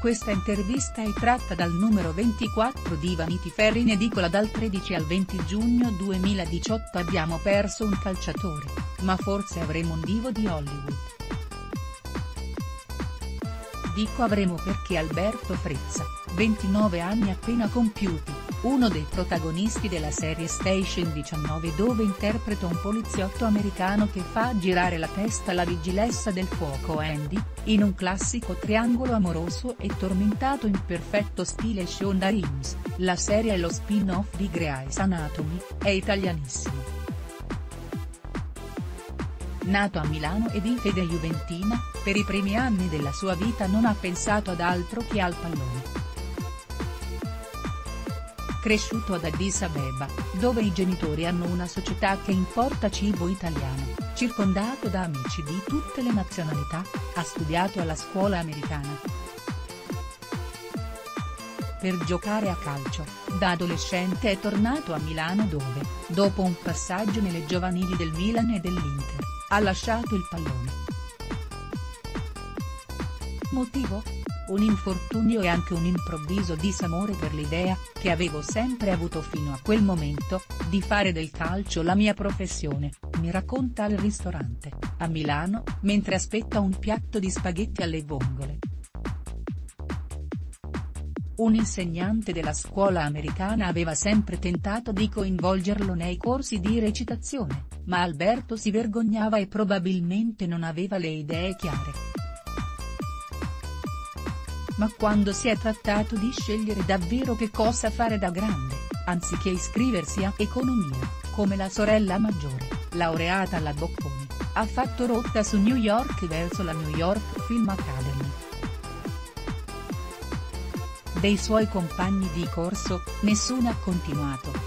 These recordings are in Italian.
Questa intervista è tratta dal numero 24 di Vanity Fair in edicola dal 13 al 20 giugno 2018. Abbiamo perso un calciatore, ma forse avremo un divo di Hollywood. Dico avremo perché Alberto Frezza, 29 anni appena compiuti, uno dei protagonisti della serie Station 19 dove interpreta un poliziotto americano che fa girare la testa alla vigilessa del fuoco Andy, in un classico triangolo amoroso e tormentato in perfetto stile Shonda Rhimes, la serie è lo spin-off di Grey's Anatomy, è italianissimo. Nato a Milano e di fede juventina, per i primi anni della sua vita non ha pensato ad altro che al pallone. Cresciuto ad Addis Abeba, dove i genitori hanno una società che importa cibo italiano, circondato da amici di tutte le nazionalità, ha studiato alla scuola americana. Per giocare a calcio, da adolescente è tornato a Milano dove, dopo un passaggio nelle giovanili del Milan e dell'Inter, ha lasciato il pallone. Motivo? Un infortunio e anche un improvviso disamore per l'idea, che avevo sempre avuto fino a quel momento, di fare del calcio la mia professione, mi racconta al ristorante, a Milano, mentre aspetta un piatto di spaghetti alle vongole. Un insegnante della scuola americana aveva sempre tentato di coinvolgerlo nei corsi di recitazione, ma Alberto si vergognava e probabilmente non aveva le idee chiare. Ma quando si è trattato di scegliere davvero che cosa fare da grande, anziché iscriversi a economia, come la sorella maggiore, laureata alla Bocconi, ha fatto rotta su New York verso la New York Film Academy. Dei suoi compagni di corso, nessuno ha continuato.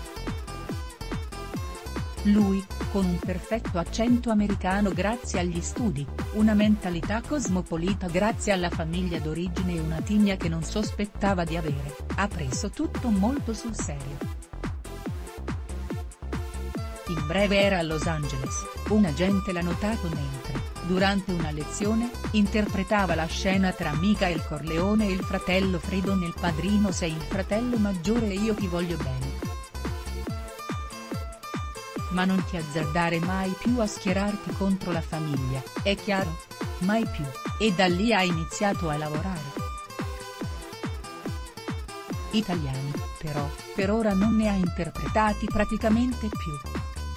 Lui, con un perfetto accento americano grazie agli studi, una mentalità cosmopolita grazie alla famiglia d'origine e una tigna che non sospettava di avere, ha preso tutto molto sul serio. In breve era a Los Angeles, un agente l'ha notato mentre, durante una lezione, interpretava la scena tra Michael Corleone e il fratello Fredo nel Padrino. Sei il fratello maggiore e io ti voglio bene. Ma non ti azzardare mai più a schierarti contro la famiglia, è chiaro? Mai più, e da lì ha iniziato a lavorare. Italiani, però, per ora non ne ha interpretati praticamente più.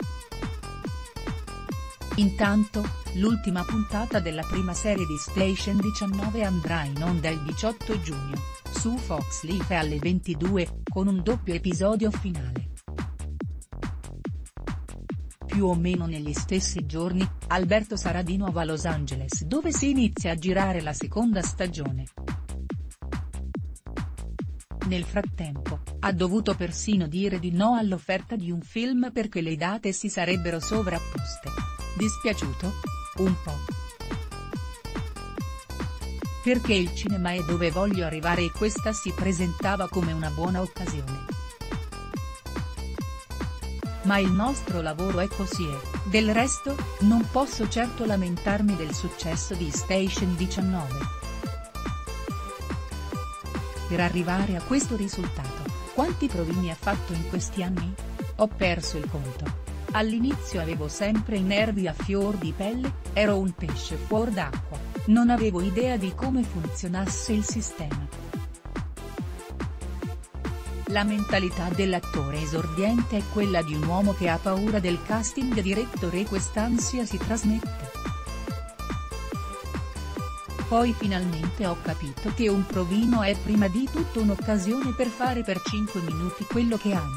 Intanto, l'ultima puntata della prima serie di Station 19 andrà in onda il 18 giugno, su Fox Life alle 22, con un doppio episodio finale. Più o meno negli stessi giorni, Alberto sarà di nuovo a Los Angeles dove si inizia a girare la seconda stagione. Nel frattempo, ha dovuto persino dire di no all'offerta di un film perché le date si sarebbero sovrapposte. Dispiaciuto? Un po'. Perché il cinema è dove voglio arrivare e questa si presentava come una buona occasione. Ma il nostro lavoro è così e, del resto, non posso certo lamentarmi del successo di Station 19. Per arrivare a questo risultato, quanti provini ha fatto in questi anni? Ho perso il conto. All'inizio avevo sempre i nervi a fior di pelle, ero un pesce fuor d'acqua, non avevo idea di come funzionasse il sistema. La mentalità dell'attore esordiente è quella di un uomo che ha paura del casting direttore e quest'ansia si trasmette. Poi finalmente ho capito che un provino è prima di tutto un'occasione per fare per 5 minuti quello che ami.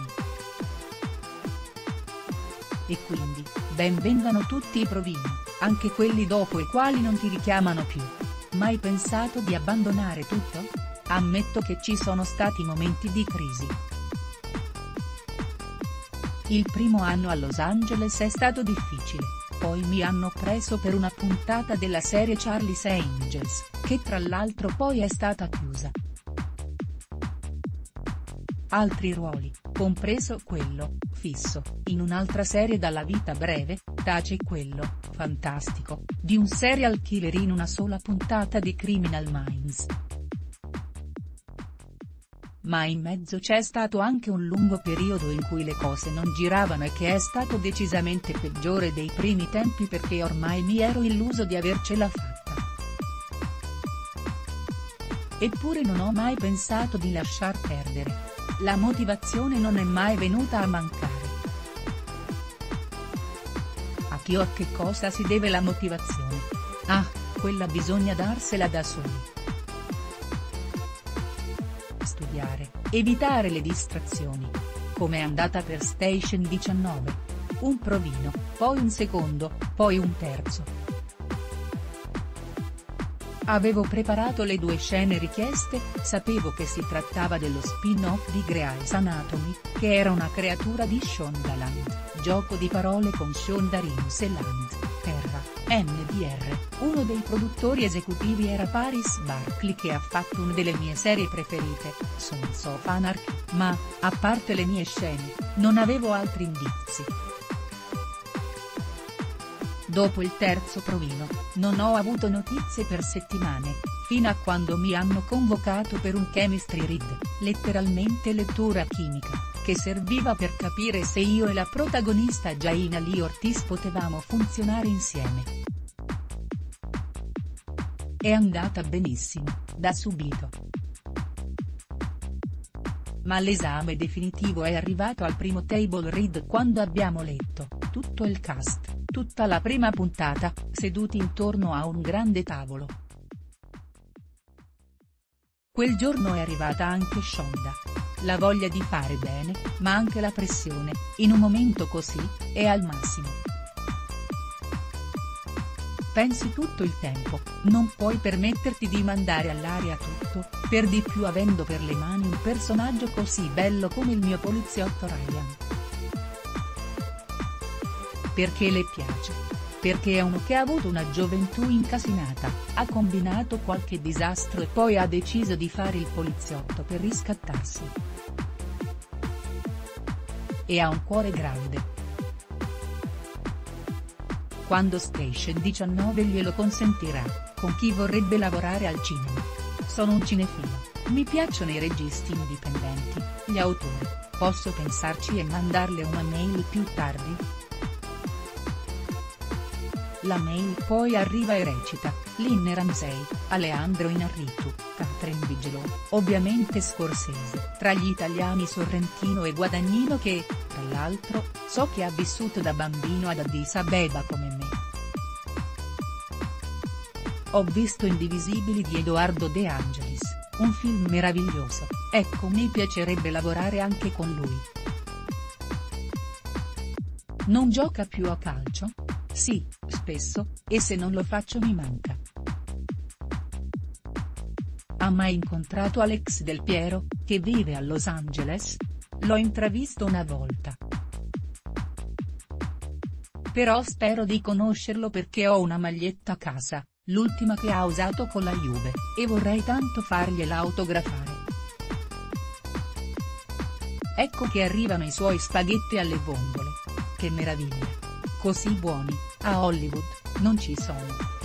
E quindi, ben vengano tutti i provini, anche quelli dopo i quali non ti richiamano più. Mai pensato di abbandonare tutto? Ammetto che ci sono stati momenti di crisi. Il primo anno a Los Angeles è stato difficile, poi mi hanno preso per una puntata della serie Charlie's Angels, che tra l'altro poi è stata chiusa. Altri ruoli, compreso quello, fisso, in un'altra serie dalla vita breve, tace quello, fantastico, di un serial killer in una sola puntata di Criminal Minds. ma in mezzo c'è stato anche un lungo periodo in cui le cose non giravano e che è stato decisamente peggiore dei primi tempi perché ormai mi ero illuso di avercela fatta. Eppure non ho mai pensato di lasciar perdere. La motivazione non è mai venuta a mancare. A chi o a che cosa si deve la motivazione? Ah, quella bisogna darsela da soli. Studiare, evitare le distrazioni. Com'è andata per Station 19? Un provino, poi un secondo, poi un terzo. Avevo preparato le 2 scene richieste, sapevo che si trattava dello spin-off di Grey's Anatomy, che era una creatura di Shondaland, gioco di parole con Shonda Rhimes e Land, terra, NDR, uno dei produttori esecutivi era Paris Barkley che ha fatto una delle mie serie preferite, Sons of Anarchy, ma, a parte le mie scene, non avevo altri indizi. Dopo il terzo provino, non ho avuto notizie per settimane, fino a quando mi hanno convocato per un chemistry read, letteralmente lettura chimica, che serviva per capire se io e la protagonista Jaina Lee Ortiz potevamo funzionare insieme. È andata benissimo, da subito. Ma l'esame definitivo è arrivato al primo table read quando abbiamo letto tutto il cast. Tutta la prima puntata, seduti intorno a un grande tavolo. Quel giorno è arrivata anche Shonda. La voglia di fare bene, ma anche la pressione, in un momento così, è al massimo. Pensi tutto il tempo, non puoi permetterti di mandare all'aria tutto, per di più avendo per le mani un personaggio così bello come il mio poliziotto Ryan. Perché le piace. Perché è uno che ha avuto una gioventù incasinata, ha combinato qualche disastro e poi ha deciso di fare il poliziotto per riscattarsi. E ha un cuore grande. Quando Station 19 glielo consentirà, con chi vorrebbe lavorare al cinema. Sono un cinefilo, mi piacciono i registi indipendenti, gli autori, posso pensarci e mandarle una mail più tardi?. La mail poi arriva e recita, Lynne Ramsey, Alejandro Inarritu, Catherine Bigelow, ovviamente Scorsese, tra gli italiani Sorrentino e Guadagnino che, tra l'altro, so che ha vissuto da bambino ad Addis Abeba come me. Ho visto Indivisibili di Edoardo De Angelis, un film meraviglioso, ecco mi piacerebbe lavorare anche con lui. Non gioca più a calcio? Sì, spesso, e se non lo faccio mi manca. Ha mai incontrato Alex Del Piero, che vive a Los Angeles? L'ho intravisto una volta. Però spero di conoscerlo perché ho una maglietta a casa, l'ultima che ha usato con la Juve, e vorrei tanto fargliela autografare. Ecco che arrivano i suoi spaghetti alle vongole. Che meraviglia! Così buoni, a Hollywood, non ci sono.